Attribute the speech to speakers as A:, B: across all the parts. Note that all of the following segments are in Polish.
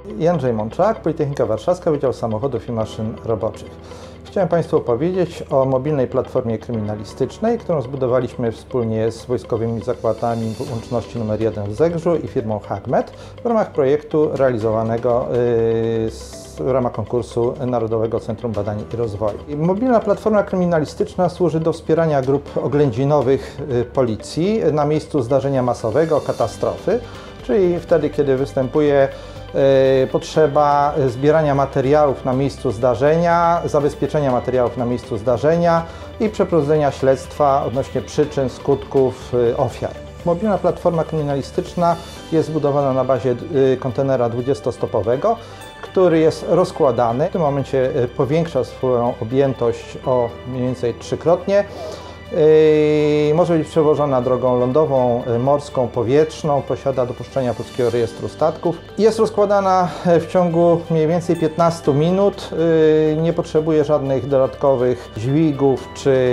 A: Jędrzej Mączak, Politechnika Warszawska, Wydział Samochodów i Maszyn Roboczych. Chciałem Państwu opowiedzieć o mobilnej platformie kryminalistycznej, którą zbudowaliśmy wspólnie z Wojskowymi Zakładami Łączności nr 1 w Zegrzu i firmą HAGMET w ramach projektu realizowanego w ramach konkursu Narodowego Centrum Badań i Rozwoju. Mobilna platforma kryminalistyczna służy do wspierania grup oględzinowych policji na miejscu zdarzenia masowego, katastrofy, czyli wtedy, kiedy występuje potrzeba zbierania materiałów na miejscu zdarzenia, zabezpieczenia materiałów na miejscu zdarzenia i przeprowadzenia śledztwa odnośnie przyczyn, skutków, ofiar. Mobilna platforma kryminalistyczna jest zbudowana na bazie kontenera 20-stopowego, który jest rozkładany. W tym momencie powiększa swoją objętość o mniej więcej trzykrotnie. Może być przewożona drogą lądową, morską, powietrzną, posiada dopuszczenia Polskiego Rejestru Statków. Jest rozkładana w ciągu mniej więcej 15 minut, nie potrzebuje żadnych dodatkowych dźwigów,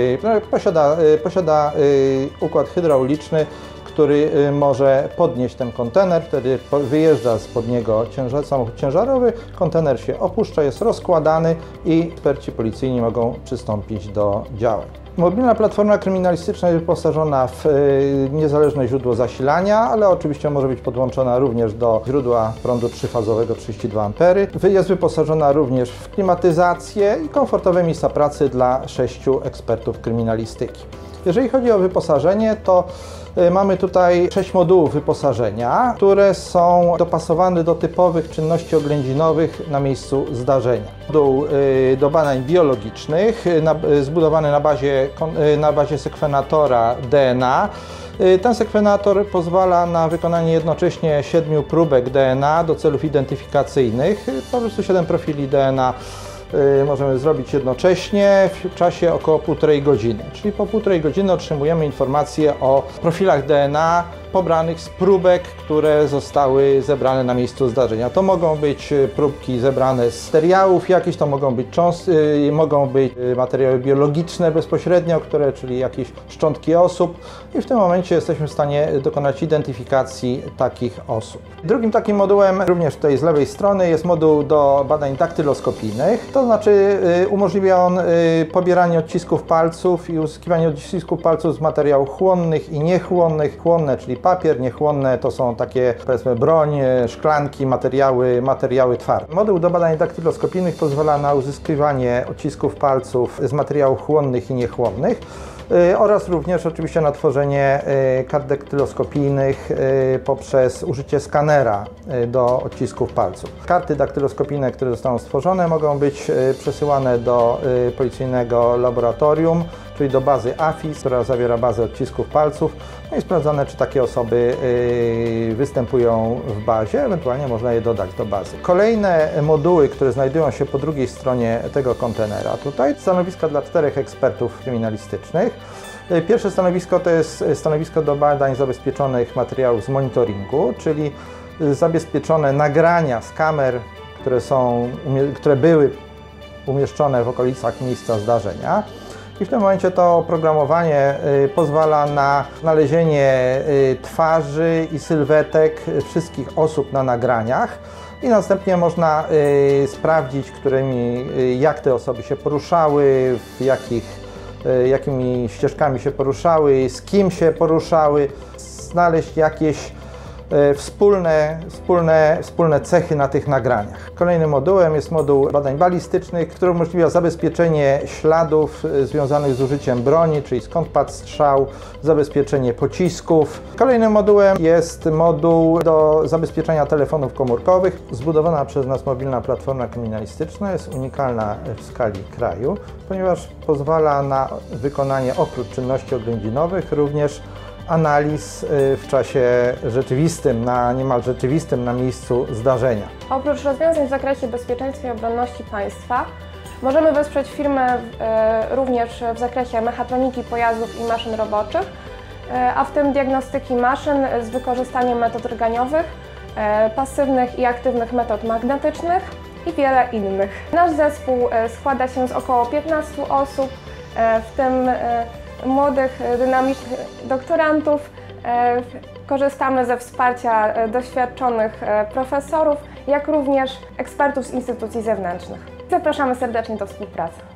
A: posiada układ hydrauliczny, który może podnieść ten kontener, wtedy wyjeżdża spod niego samochód ciężarowy, kontener się opuszcza, jest rozkładany i eksperci policyjni mogą przystąpić do działań. Mobilna platforma kryminalistyczna jest wyposażona w niezależne źródło zasilania, ale oczywiście może być podłączona również do źródła prądu trzyfazowego 32 A. Jest wyposażona również w klimatyzację i komfortowe miejsca pracy dla 6 ekspertów kryminalistyki. Jeżeli chodzi o wyposażenie, to mamy tutaj 6 modułów wyposażenia, które są dopasowane do typowych czynności oględzinowych na miejscu zdarzenia. Moduł do badań biologicznych, zbudowany na bazie sekwenatora DNA. Ten sekwenator pozwala na wykonanie jednocześnie 7 próbek DNA do celów identyfikacyjnych. Po prostu 7 profili DNA możemy zrobić jednocześnie w czasie około 1,5 godziny. Czyli po 1,5 godziny otrzymujemy informacje o profilach DNA pobranych z próbek, które zostały zebrane na miejscu zdarzenia. To mogą być próbki zebrane z materiałów jakichś, to mogą być materiały biologiczne bezpośrednio, czyli jakieś szczątki osób i w tym momencie jesteśmy w stanie dokonać identyfikacji takich osób. Drugim takim modułem, również tutaj z lewej strony, jest moduł do badań daktyloskopijnych. To znaczy umożliwia on pobieranie odcisków palców i uzyskiwanie odcisków palców z materiałów chłonnych i niechłonnych. Chłonne, czyli papier, niechłonne to są takie, powiedzmy, broń, szklanki, materiały twarde. Moduł do badań daktyloskopijnych pozwala na uzyskiwanie odcisków palców z materiałów chłonnych i niechłonnych oraz również oczywiście na tworzenie kart daktyloskopijnych poprzez użycie skanera do odcisków palców. Karty daktyloskopijne, które zostaną stworzone, mogą być przesyłane do policyjnego laboratorium, czyli do bazy AFIS, która zawiera bazę odcisków palców, no i sprawdzane, czy takie osoby występują w bazie, ewentualnie można je dodać do bazy. Kolejne moduły, które znajdują się po drugiej stronie tego kontenera, tutaj stanowiska dla 4 ekspertów kryminalistycznych. Pierwsze stanowisko to jest stanowisko do badań zabezpieczonych materiałów z monitoringu, czyli zabezpieczone nagrania z kamer, które były umieszczone w okolicach miejsca zdarzenia. I w tym momencie to oprogramowanie pozwala na znalezienie twarzy i sylwetek wszystkich osób na nagraniach i następnie można sprawdzić, jak te osoby się poruszały, jakimi ścieżkami się poruszały, z kim się poruszały, znaleźć jakieś wspólne cechy na tych nagraniach. Kolejnym modułem jest moduł badań balistycznych, który umożliwia zabezpieczenie śladów związanych z użyciem broni, czyli skąd padł strzał, zabezpieczenie pocisków. Kolejnym modułem jest moduł do zabezpieczenia telefonów komórkowych. Zbudowana przez nas mobilna platforma kryminalistyczna jest unikalna w skali kraju, ponieważ pozwala na wykonanie oprócz czynności oględzinowych również analiz w czasie rzeczywistym, niemal rzeczywistym na miejscu zdarzenia.
B: Oprócz rozwiązań w zakresie bezpieczeństwa i obronności państwa możemy wesprzeć firmę również w zakresie mechatroniki pojazdów i maszyn roboczych, a w tym diagnostyki maszyn z wykorzystaniem metod rganiowych, pasywnych i aktywnych metod magnetycznych i wiele innych. Nasz zespół składa się z około 15 osób, w tym młodych, dynamicznych doktorantów, Korzystamy ze wsparcia doświadczonych profesorów, jak również ekspertów z instytucji zewnętrznych. Zapraszamy serdecznie do współpracy.